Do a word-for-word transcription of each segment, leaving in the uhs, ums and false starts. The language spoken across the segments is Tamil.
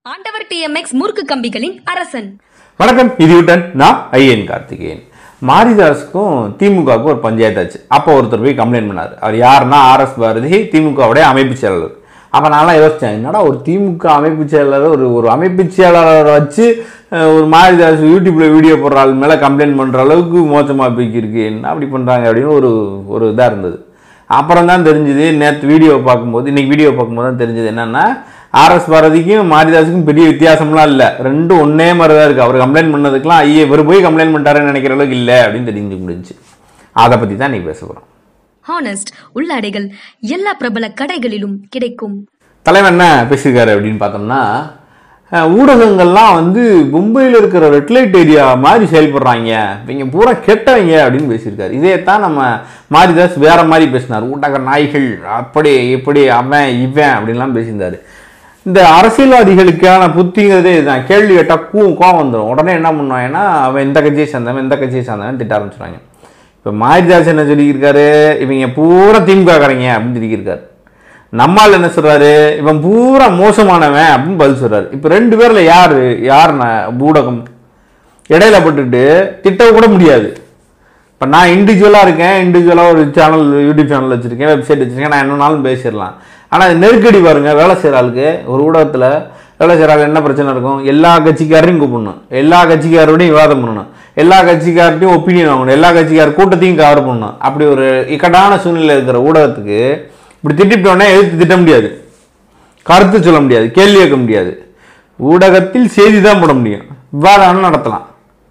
ஆண்டவர் டிஎம்எக்ஸ் முறுக்கு கம்பிகளின் அரசன். வணக்கம், இது யூட்டன். நான் ஐயன் கார்த்திகேயன். மாரிதாஸுக்கும் திமுகவுக்கும் ஒரு பஞ்சாயத்து ஆச்சு. அப்போ ஒருத்தர் போய் கம்ப்ளைண்ட் பண்ணார். அவர் யாருன்னா ஆர்எஸ் பாரதி, திமுகவுடைய அமைப்பு செயலாளர். அப்போ நான்லாம் யோசித்தேன், என்னடா ஒரு திமுக அமைப்பு செயலாளர் ஒரு ஒரு அமைப்பு செயலாளரை வச்சு ஒரு மாரிதாஸ் யூடியூப்பில் வீடியோ போடுற ஆள் மேலே கம்ப்ளைண்ட் பண்ணுற அளவுக்கு மோசமாக போய்க்கிருக்கு, என்ன அப்படி பண்ணுறாங்க அப்படின்னு ஒரு ஒரு இதாக இருந்தது. அப்புறம் தான் தெரிஞ்சுது, நேற்று வீடியோ பார்க்கும்போது இன்றைக்கி வீடியோ பார்க்கும்போது தான் தெரிஞ்சது என்னென்னா, ஆர்எஸ் பாரதிக்கும் மாரிதாஸுக்கும் பெரிய வித்தியாசம்லாம் இல்லை, ரெண்டும் ஒன்றே மாதிரி தான் இருக்குது. அவர் கம்ப்ளைண்ட் பண்ணதுக்கெலாம் ஐயே இவர் போய் கம்ப்ளைண்ட் பண்ணிட்டாருன்னு நினைக்கிற அளவுக்கு இல்லை அப்படின்னு தெரிஞ்சு முடிஞ்சு. அதை பற்றி தான் நீ பேச போகிறோம். ஹானஸ்ட் உள்ளாடைகள் எல்லா பிரபல கடைகளிலும் கிடைக்கும். தலைவர் என்ன பேசியிருக்காரு அப்படின்னு பார்த்தோம்னா, ஊடகங்கள்லாம் வந்து மும்பையில் இருக்கிற ரெட்லைட் ஏரியா மாதிரி செயல்படுறாங்க, இவங்க பூரா கெட்டவங்க அப்படின்னு பேசியிருக்காரு. இதே தான் நம்ம மாரிதாஸ் வேற மாதிரி பேசினார். ஊடக நாய்கள் அப்படி இப்படி அவன் இவன் அப்படின்லாம் பேசியிருந்தார். இந்த அரசியல்வாதிகளுக்கான புத்திங்கிறதே இதுதான். கேள்வி கேட்டால் கூ கோவம் வந்துடும். உடனே என்ன பண்ணுவாங்கன்னா, அவன் இந்த கட்சியை சேர்ந்தவன் இந்த கட்சியை சேர்ந்தவன் திட்ட ஆரம்பிச்சுறாங்க. இப்போ மாரிதாஸ் என்ன சொல்லியிருக்காரு, இவங்க பூரா திமுக காரங்க அப்படின்னு சொல்லியிருக்காரு. நம்மால் என்ன சொல்கிறாரு, இவன் பூரா மோசமானவன் அப்படின்னு பதில் சொல்கிறாரு. இப்போ ரெண்டு பேரில் யார் யார் ஊடகம் இடையில பட்டுட்டு திட்ட கூட முடியாது. இப்போ நான் இண்டிவிஜுவலாக இருக்கேன், இண்டிவிஜுவலாக ஒரு சேனல் யூடியூப் சேனல் வச்சுருக்கேன், வெப்சைட் வச்சுருக்கேன், நான் என்னன்னாலும் பேசிடலாம். ஆனால் நெருக்கடி பாருங்கள், வேலை செய்கிற ஆளுக்கு ஒரு ஊடகத்தில் வேலை செய்கிற ஆள் என்ன பிரச்சனை இருக்கும், எல்லா கட்சிக்காரையும் கூப்பிடணும், எல்லா கட்சிக்காரோடையும் விவாதம் பண்ணணும், எல்லா கட்சிக்கார்ட்டையும் ஒப்பீனியன் வாங்கணும், எல்லா கட்சிக்கார கூட்டத்தையும் கவர் பண்ணணும். அப்படி ஒரு இக்கட்டான சூழ்நிலை இருக்கிற ஊடகத்துக்கு இப்படி திட்டிட்டோன்னே எதிர்த்து திட்ட முடியாது, கருத்து சொல்ல முடியாது, கேள்வி கேட்க முடியாது. ஊடகத்தில் செய்தி தான் போட முடியும், விவாதம் நடத்தலாம்.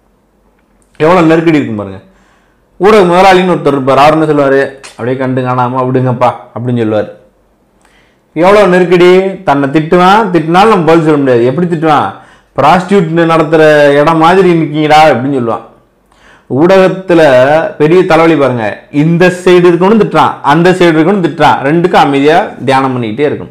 எவ்வளோ நெருக்கடி இருக்கும் பாருங்கள். ஊடக முதலாளின்னு ஒருத்தர் இருப்பார், அவர் என்ன சொல்லுவார், அப்படியே கண்டு காணாமல் விடுங்கப்பா அப்படின்னு சொல்லுவார். எவ்வளோ நெருக்கடி. தன்னை திட்டுவான், திட்டினாலும் நம்ம பதில் சொல்ல முடியாது. எப்படி திட்டுவான், ப்ராஸ்டியூட் நடத்துகிற இடம் மாதிரி நிற்கிங்கடா அப்படின்னு சொல்லுவான். ஊடகத்தில் பெரிய தலைவலி பாருங்க, இந்த சைடு இருக்கணும் திட்டுறான், அந்த சைடு இருக்கணும் திட்டுறான், ரெண்டுக்கும் அமைதியாக தியானம் பண்ணிக்கிட்டே இருக்கணும்.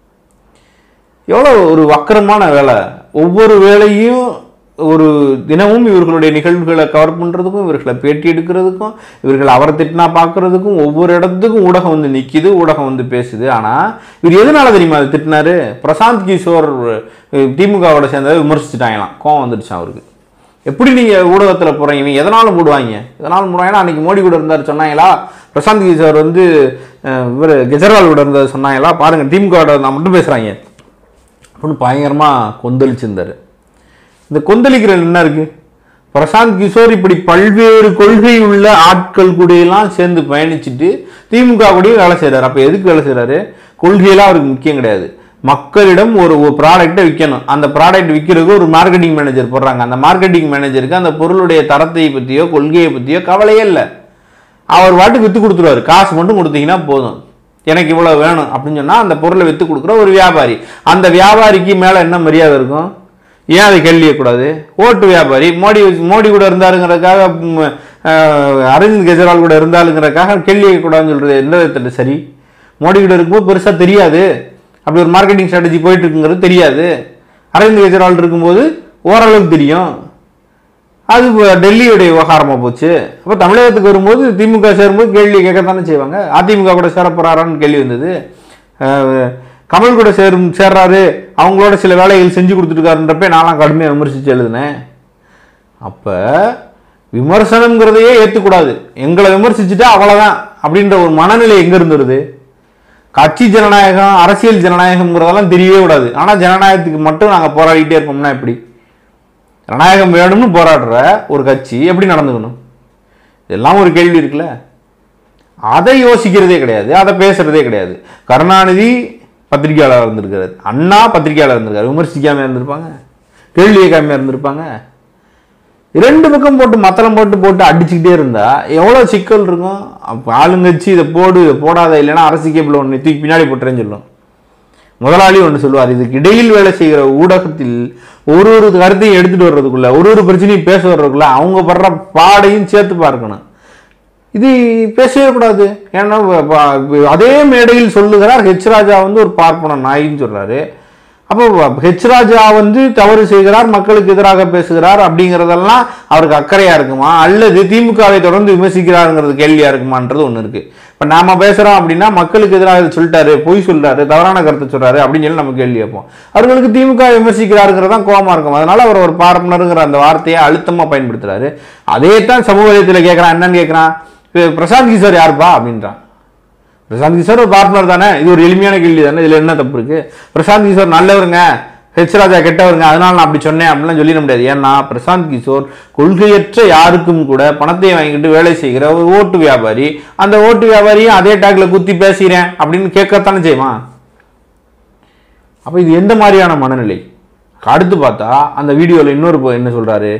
எவ்வளோ ஒரு வக்கரமான வேலை. ஒவ்வொரு வேலையும் ஒரு தினமும் இவர்களுடைய நிகழ்வுகளை கவர் பண்ணுறதுக்கும், இவர்களை பேட்டி எடுக்கிறதுக்கும், இவர்கள் அவரை திட்டினா பார்க்குறதுக்கும், ஒவ்வொரு இடத்துக்கும் ஊடகம் வந்து நிற்கிது, ஊடகம் வந்து பேசுது. ஆனால் இவர் எதனால தெரியுமா அது திட்டினாரு, பிரசாந்த் கிஷோர் திமுகவோட சேர்ந்ததை விமர்சிச்சுட்டாங்களாம், கோவம் வந்துடுச்சான் அவருக்கு. எப்படி நீங்கள் ஊடகத்தில் போகிறீங்க, இவங்க எதனாலும் போடுவாங்க, எதனாலும் போடுவாங்கன்னா அன்றைக்கி மோடி கூட இருந்தார் சொன்னாங்களா, பிரசாந்த் கிஷோர் வந்து இவர் கெஜ்ரிவால் கூட இருந்தார் சொன்னாங்களா, பாருங்கள் திமுகவோட நான் மட்டும் பேசுகிறாங்க அப்படின்னு பயங்கரமாக கொந்தளிச்சிருந்தார். இந்த கொந்தளிக்கிற என்ன இருக்குது, பிரசாந்த் கிஷோர் இப்படி பல்வேறு கொள்கை உள்ள ஆட்கள் கூடையெல்லாம் சேர்ந்து பயணிச்சுட்டு திமுக கூடயும் வேலை செய்கிறார். அப்போ எதுக்கு வேலை செய்கிறாரு, கொள்கையெல்லாம் அவருக்கு முக்கியம் கிடையாது. மக்களிடம் ஒரு ஒரு ப்ராடக்டை விற்கணும், அந்த ப்ராடக்ட் விற்கிறதுக்கு ஒரு மார்க்கெட்டிங் மேனேஜர் போடுறாங்க. அந்த மார்க்கெட்டிங் மேனேஜருக்கு அந்த பொருளுடைய தரத்தை பற்றியோ கொள்கையை பற்றியோ கவலையே இல்லை. அவர் வாட்டுக்கு விற்று கொடுத்துருவார், காசு மட்டும் கொடுத்தீங்கன்னா போதும், எனக்கு இவ்வளோ வேணும் அப்படின்னு சொன்னால் அந்த பொருளை விற்று கொடுக்குற ஒரு வியாபாரி. அந்த வியாபாரிக்கு மேலே என்ன மரியாதை இருக்கும், ஏன் அதை கேள்வி கேட்கக்கூடாது. ஓட்டு வியாபாரி மோடி மோடி கூட இருந்தாருங்கிறதுக்காக, அரவிந்த் கெஜ்ரிவால் கூட இருந்தாலுங்கிறதுக்காக கேள்வி கேட்கக்கூடாதுன்னு சொல்கிறது எந்த விதத்தில் சரி. மோடி கூட இருக்கும்போது பெருசாக தெரியாது, அப்படி ஒரு மார்க்கெட்டிங் ஸ்ட்ராட்டஜி போயிட்டு இருக்குங்கிறது தெரியாது. அரவிந்த் கெஜ்ரிவால் இருக்கும்போது ஓரளவுக்கு தெரியும். அது டெல்லியுடைய விவகாரமாக போச்சு. அப்போ தமிழகத்துக்கு வரும்போது திமுக சேரும்போது கேள்வி கேட்கத்தானே செய்வாங்க. அதிமுக கூட சேர போகிறாரான்னு கேள்வி வந்தது. கமல் கூட சேரும் சேர்றாரு, அவங்களோட சில வேலைகள் செஞ்சு கொடுத்துருக்காருன்றப்ப நான்லாம் கடுமையாக விமர்சித்து எழுதுனேன். அப்போ விமர்சனங்கிறதையே ஏற்றுக்கூடாது, எங்களை விமர்சிச்சுட்டா அவ்வளோதான் அப்படின்ற ஒரு மனநிலை எங்கே இருந்துருது. கட்சி ஜனநாயகம், அரசியல் ஜனநாயகம்ங்கிறதெல்லாம் தெரியவே கூடாது. ஆனால் ஜனநாயகத்துக்கு மட்டும் நாங்கள் போராடிக்கிட்டே இருப்போம்னா எப்படி, ஜனநாயகம் வேணும்னு போராடுற ஒரு கட்சி எப்படி நடந்துக்கணும், இதெல்லாம் ஒரு கேள்வி இருக்குல்ல. அதை யோசிக்கிறதே கிடையாது, அதை பேசுகிறதே கிடையாது. கருணாநிதி பத்திரிகையாளர் இருந்திருக்காரு, அண்ணா பத்திரிகையாளர் இருந்திருக்காரு, விமர்சிக்காமல் இருந்திருப்பாங்க, கேள்வி கேட்காம இருந்திருப்பாங்க. இரண்டு பக்கம் போட்டு மத்தளம் போட்டு போட்டு அடிச்சுக்கிட்டே இருந்தால் எவ்வளோ சிக்கல் இருக்கும். அப்போ ஆளுங்கட்சி இதை போடு இதை போடாத, இல்லைன்னா அரசு கேபிள் ஒன்று தூக்கி பின்னாடி போட்டுறேன்னு சொல்லும். முதலாளி ஒன்று சொல்லுவார், இதுக்கு இடையில் வேலை செய்கிற ஊடகத்தில் ஒரு ஒரு கருத்தையும் எடுத்துகிட்டு வர்றதுக்குள்ள, ஒரு ஒரு பிரச்சனையும் பேச வர்றதுக்குள்ள அவங்க படுற பாடையும் சேர்த்து பார்க்கணும். இது பேசவே கூடாது. ஏன்னா அதே மேடையில் சொல்லுகிறார் ஹெச் ராஜா வந்து ஒரு பார்ப்பன நாயின்னு சொல்கிறாரு. அப்போ ஹெச் ராஜா வந்து தவறு செய்கிறார், மக்களுக்கு எதிராக பேசுகிறார் அப்படிங்கிறதெல்லாம் அவருக்கு அக்கறையா இருக்குமா, அல்லது திமுகவை தொடர்ந்து விமர்சிக்கிறாருங்கிறது கேள்வியா இருக்குமான்றது ஒண்ணு இருக்கு. இப்ப நாம பேசுறோம் அப்படின்னா மக்களுக்கு எதிராக சொல்லிட்டாரு, பொய் சொல்றாரு, தவறான கருத்தை சொல்றாரு அப்படின்னு சொல்லி நம்ம கேள்வி வைப்போம். அவர்களுக்கு திமுக விமர்சிக்கிறாருங்கிறதான் கோபமா இருக்கும். அதனால அவர் ஒரு பார்ப்பனருங்கிற அந்த வார்த்தையை அழுத்தமா பயன்படுத்துறாரு. அதே தான் சமூக வலையத்துல கேட்கறான். என்னன்னு கேட்கறான், பிரசாந்த் கிஷோர் யாருப்பா அப்படின்றான். பிரசாந்த் கிஷோர் ஒரு பார்ட்னர் தானே, இது ஒரு எளிமையான கேள்வி தானே, இதுல என்ன தப்பு இருக்கு? பிரசாந்த் கிஷோர் நல்லவருங்க, ஹெச் ராஜா கெட்டவருங்க, அதனால நான் அப்படி சொன்னேன் அப்படிலாம் சொல்லிட முடியாது. ஏன்னா பிரசாந்த் கிஷோர் கொள்கையற்ற யாருக்கும் கூட பணத்தை வாங்கிட்டு வேலை செய்கிற ஒரு ஓட்டு வியாபாரி. அந்த ஓட்டு வியாபாரியும் அதே டாக்ல குத்தி பேசுகிறேன் அப்படின்னு கேட்கத்தானே செய்வான். அப்ப இது எந்த மாதிரியான மனநிலை? அடுத்து பார்த்தா அந்த வீடியோல இன்னொரு என்ன சொல்றாரு,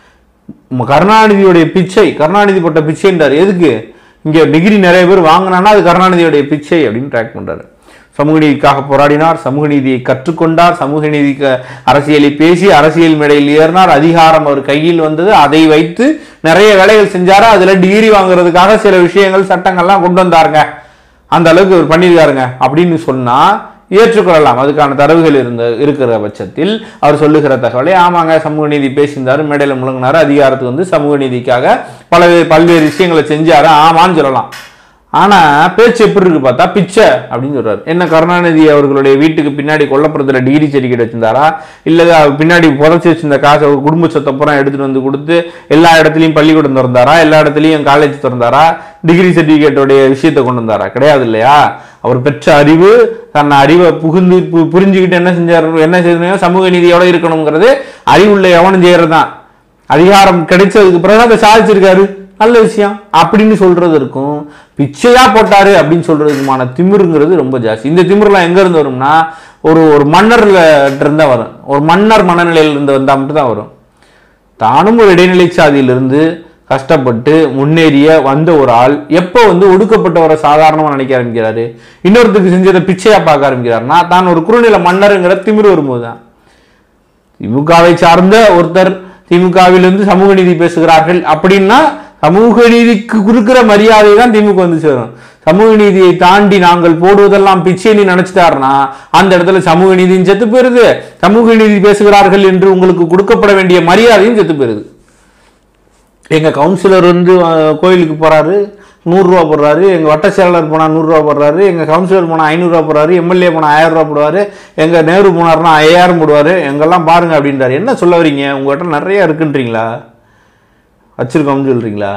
கருணாநிதியுடைய பிச்சை, கருணாநிதி போட்ட பிச்சைன்றாரு. எதுக்கு? இங்க டிகிரி நிறைய பேர் வாங்கினான்னா அது கருணாநிதியுடைய பிச்சை அப்படின்னு ட்ராக் பண்றாரு. சமூக நீதிக்காக போராடினார், சமூக நீதியை கற்றுக்கொண்டார், சமூக நீதிக்கு அரசியலை பேசி அரசியல் மேடையில் ஏறினார், அதிகாரம் அவர் கையில் வந்தது, அதை வைத்து நிறைய வேலைகள் செஞ்சாரு. அதுல டிகிரி வாங்குறதுக்காக சில விஷயங்கள் சட்டங்கள்லாம் கொண்டு வந்தாருங்க, அந்த அளவுக்கு அவர் பண்ணியிருக்காருங்க அப்படின்னு சொன்னா ஏற்றுக்கொள்ளலாம். அதுக்கான தரவுகள் இருந்த இருக்கிற பட்சத்தில் அவர் சொல்லுகிற தகவலை ஆமாங்க சமூக நீதி பேசியிருந்தாரு, மேடையில் முழங்கினாரு, அதிகாரத்துக்கு வந்து சமூக நீதிக்காக பல பல்வேறு விஷயங்களை செஞ்சாரு, ஆமான்னு சொல்லலாம். ஆனா பேச்சு எப்படி இருக்கு பார்த்தா பிச்சை அப்படின்னு சொல்றாரு. என்ன கருணாநிதி அவர்களுடைய வீட்டுக்கு பின்னாடி கொல்லப்புறத்துல டிகிரி சர்டிஃபிகேட் வச்சிருந்தாரா, இல்ல பின்னாடி புதைச்சி வச்சிருந்த காசை குடும்ப சொத்தை பூரா எடுத்துட்டு வந்து கொடுத்து எல்லா இடத்துலயும் பள்ளிக்கூடம் திறந்தாரா, எல்லா இடத்துலயும் காலேஜ் திறந்தாரா, டிகிரி சர்டிஃபிகேட்டோடைய விஷயத்தை கொண்டு வந்தாரா? கிடையாது இல்லையா. அவர் பெற்ற அறிவு, தன்னை அறிவை புகுந்து புரிஞ்சுக்கிட்டு என்ன செஞ்சார், என்ன செய்யணும், சமூக நீதியோட இருக்கணுங்கிறது அறிவுள்ள எவனும் செய்யறதுதான். அதிகாரம் கிடைச்சதுக்கு பிறகு அதை சாதிச்சிருக்காரு, நல்ல விஷயம் அப்படின்னு சொல்றது இருக்கும். பிச்சையா போட்டாரு அப்படின்னு சொல்றதுக்குமான திமிருங்கிறது ரொம்ப ஜாஸ்தி. இந்த திமிரெல்லாம் எங்க இருந்து வரும்னா ஒரு ஒரு மன்னர்ல இருந்தா வரும், ஒரு மன்னர் மனநிலையில இருந்து வந்தா மட்டும் தான் வரும். தானும் ஒரு இடைநிலை சாதியிலிருந்து கஷ்டப்பட்டு முன்னேறிய வந்த ஒரு ஆள் எப்போ வந்து ஒடுக்கப்பட்டவரை சாதாரணமா நினைக்க ஆரம்பிக்கிறாரு, இன்னொருத்துக்கு செஞ்சதை பிச்சையா பார்க்க ஆரம்பிக்கிறாருன்னா தான் ஒரு குறுநில மன்னருங்கிற திமிரு வரும்போதுதான். திமுகவை சார்ந்த ஒருத்தர் திமுகவிலிருந்து சமூக நீதி பேசுகிறார்கள் அப்படின்னா சமூக நீதிக்கு கொடுக்கிற மரியாதை தான் திமுக வந்து சேரும். சமூக நீதியை தாண்டி நாங்கள் போடுவதெல்லாம் பிச்சை நீ நினைச்சிட்டாருன்னா அந்த இடத்துல சமூக நீதியும் செத்து போயிருது, சமூக நீதி பேசுகிறார்கள் என்று உங்களுக்கு கொடுக்கப்பட வேண்டிய மரியாதையும் செத்து போயிருது. எங்க கவுன்சிலர் வந்து கோயிலுக்கு போறாரு, நூறுரூவா போடுறாரு, எங்க வட்ட செயலாளர் போனா நூறுரூவா போடுறாரு, எங்க கவுன்சிலர் போனா ஐநூறுரூவா போடுறாரு, எம்எல்ஏ போனா ஆயிரம் ரூபா போடுவாரு, எங்க நேரு போனாருன்னா ஐயாயிரம் போடுவாரு, எங்கெல்லாம் பாருங்க அப்படின்றாரு. என்ன சொல்ல வரீங்க? உங்ககிட்ட நிறைய இருக்குன்றீங்களா, வச்சிருக்கோம்னு சொல்றீங்களா?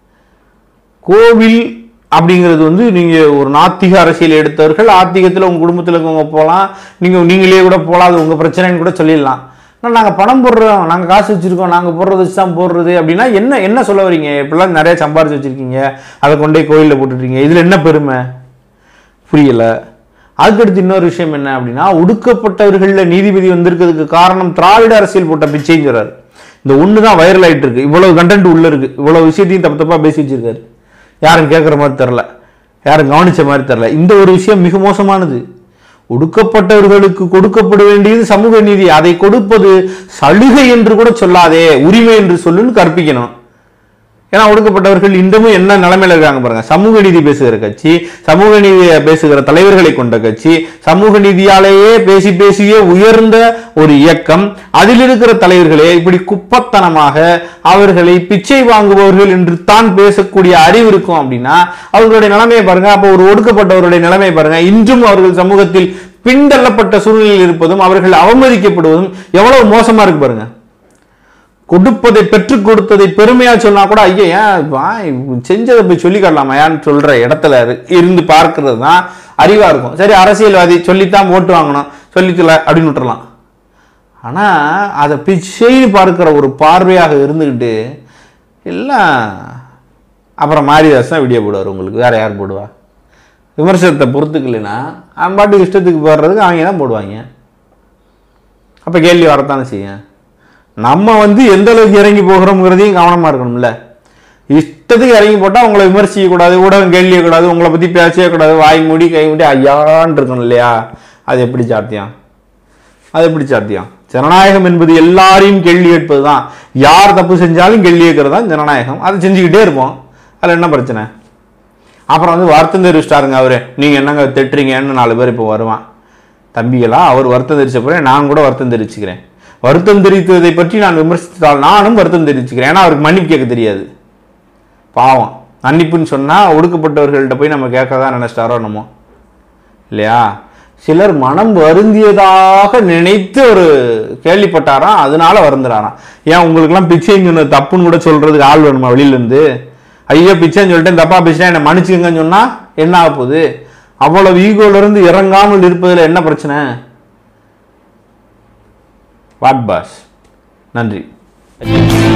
கோவில் அப்படிங்கிறது வந்து நீங்க ஒரு நாத்திக அரசியல் எடுத்தவர்கள், ஆத்திகத்தில் உங்க குடும்பத்தில் இருக்கவங்க போகலாம், நீங்க நீங்களே கூட போகலாம், அது உங்க பிரச்சனைன்னு கூட சொல்லிடலாம். நாங்க பணம் போடுறோம், நாங்க காசு வச்சிருக்கோம், நாங்க போடுறது வச்சு தான் போடுறது அப்படின்னா என்ன என்ன சொல்ல வரீங்க? இப்பெல்லாம் நிறைய சம்பாரிச்சு வச்சிருக்கீங்க, அதை கொண்டே கோயிலில் போட்டுட்டீங்க, இதுல என்ன பெருமை? புரியல. அதுக்கடுத்து இன்னொரு விஷயம் என்ன அப்படின்னா, ஒடுக்கப்பட்டவர்கள நீதிபதி வந்திருக்கிறதுக்கு காரணம் திராவிட அரசியல் போட்ட பிச்சைன்னு சொல்றாரு. இந்த ஒண்ணுதான் வைரல் ஆயிட்டு இருக்கு, இவ்வளவு கண்டென்ட் உள்ள இருக்கு, இவ்வளவு விஷயத்தையும் தப்பு தப்பா பேசி வச்சிருக்காரு. யாரும் கேட்கற மாதிரி தெரியல, யாரும் கவனிச்ச மாதிரி தெரியல. இந்த ஒரு விஷயம் மிக மோசமானது. ஒடுக்கப்பட்டவர்களுக்கு கொடுக்கப்பட வேண்டியது சமூக நீதி, அதை கொடுப்பது சலுகை என்று கூட சொல்லாதே, உரிமை என்று சொல்லுன்னு கற்பிக்கணும். ஏன்னா ஒடுக்கப்பட்டவர்கள் இன்றும் என்ன நிலைமையில இருக்காங்க பாருங்க. சமூக நீதி பேசுகிற கட்சி, சமூக நீதியை பேசுகிற தலைவர்களை கொண்ட கட்சி, சமூக நீதியாலேயே பேசி பேசியே உயர்ந்த ஒரு இயக்கம், அதில் இருக்கிற தலைவர்களே இப்படி குப்பத்தனமாக அவர்களை பிச்சை வாங்குபவர்கள் என்று தான் பேசக்கூடிய அறிவு இருக்கும் அப்படின்னா அவர்களுடைய நிலைமையை பாருங்க. அப்போ ஒரு ஒடுக்கப்பட்டவருடைய நிலைமையை பாருங்க. இன்றும் அவர்கள் சமூகத்தில் பின்தள்ளப்பட்ட சூழ்நிலையில் இருப்பதும் அவர்கள் அவமதிக்கப்படுவதும் எவ்வளவு மோசமா இருக்கு பாருங்க. கொடுப்பதை பெற்றுக் கொடுத்ததை பெருமையா சொன்னா கூட ஐயா ஏன் செஞ்சதை போய் சொல்லி காட்டலாமா ஏன்னு சொல்ற இடத்துல இருந்து பார்க்கறது தான் அறிவா இருக்கும். சரி, அரசியல்வாதி சொல்லித்தான் ஓட்டு வாங்கணும், சொல்லிக்கல அப்படின்னு விட்டுறலாம். ஆனா அதை பிச்சைன்னு பார்க்கிற ஒரு பார்வையாக இருந்துகிட்டு எல்லாம் அப்புறம் மாரிதாஸ் தான் வீடியோ போடுவார். உங்களுக்கு வேற யார் போடுவா? விமர்சனத்தை பொறுத்துக்கலைன்னா அவன் பாட்டுக்கு இஷ்டத்துக்கு போடுறதுக்கு அவங்க தான் போடுவாங்க. அப்ப கேள்வி வரத்தானே செய்யும். நம்ம வந்து எந்த அளவுக்கு இறங்கி போகிறோம்ங்கிறதையும் கவனமா இருக்கணும்ல. இஷ்டத்துக்கு இறங்கி போட்டா உங்களை விமர்சிக்க கூடாது, ஊடகம் கேள்விய கூடாது, உங்களை பத்தி பேசவே கூடாது, வாய் மூடி கை மூடி ஐயான்னு இருக்கணும் இல்லையா? அது எப்படி சாத்தியம்? அது எப்படி சாத்தியம்? ஜனநாயகம் என்பது எல்லாரையும் கேள்வி கேட்பதுதான். யார் தப்பு செஞ்சாலும் கேள்வி கேட்கறது தான் ஜனநாயகம். அதை செஞ்சுக்கிட்டே இருப்போம். அதுல என்ன பிரச்சனை? அப்புறம் வந்து வருத்தம் தெரிவிச்சிட்டாருங்க அவரு, நீங்க என்னங்க திட்டுறீங்கன்னு நாலு பேர் இப்போ வருவான். தம்பிகளா, அவர் வருத்தம் தெரிவிச்ச பிறகு நான் கூட வருத்தம் தெரிவிச்சுக்கிறேன். வருத்தம் தெரிவித்ததை பற்றி நான் விமர்சித்தால் நானும் வருத்தம் தெரிவிச்சுக்கிறேன். ஏன்னா அவருக்கு மன்னிப்பு கேட்க தெரியாது. பாவம். மன்னிப்புன்னு சொன்னால் ஒடுக்கப்பட்டவர்கள்ட்ட போய் நம்ம கேட்க தான் நினைச்சிட்டாரோ என்னமோ இல்லையா? சிலர் மனம் வருந்தியதாக நினைத்து ஒரு கேள்விப்பட்டாராம், அதனால வருந்துறாராம். ஏன் உங்களுக்குலாம் பிச்சைன்னு தப்புன்னு கூட சொல்றதுக்கு ஆள் வேணுமா வெளியிலேருந்து? ஐயோ பிச்சைன்னு சொல்லிட்டு தப்பா பிச்சை என்னை மன்னிச்சுங்கன்னு சொன்னா என்ன ஆக போகுது? அவ்வளவு ஈகோல இருந்து இறங்காமல் இருப்பதில் என்ன பிரச்சனை? What boss. நன்றி.